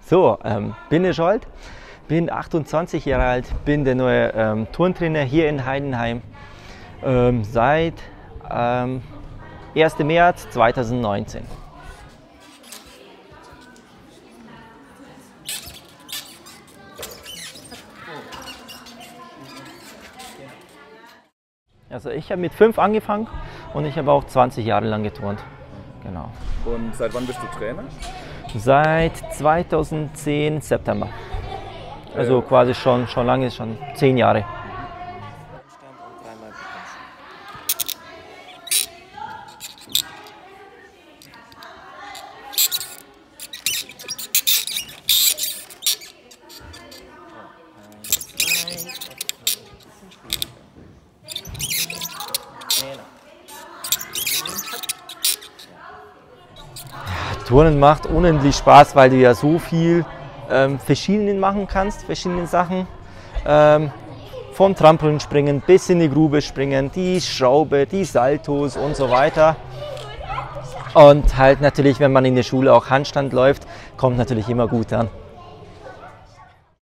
So, bin der Scholt, bin 28 Jahre alt, bin der neue Turntrainer hier in Heidenheim seit 1. März 2019. Also ich habe mit 5 angefangen und ich habe auch 20 Jahre lang geturnt. Genau. Und seit wann bist du Trainer? Seit 2010 September. Also quasi schon lange, schon 10 Jahre. Turnen macht unendlich Spaß, weil du ja so viel verschiedene machen kannst, verschiedene Sachen. Vom Trampolinspringen bis in die Grube springen, die Schraube, die Saltos und so weiter. Und halt natürlich, wenn man in der Schule auch Handstand läuft, kommt natürlich immer gut an.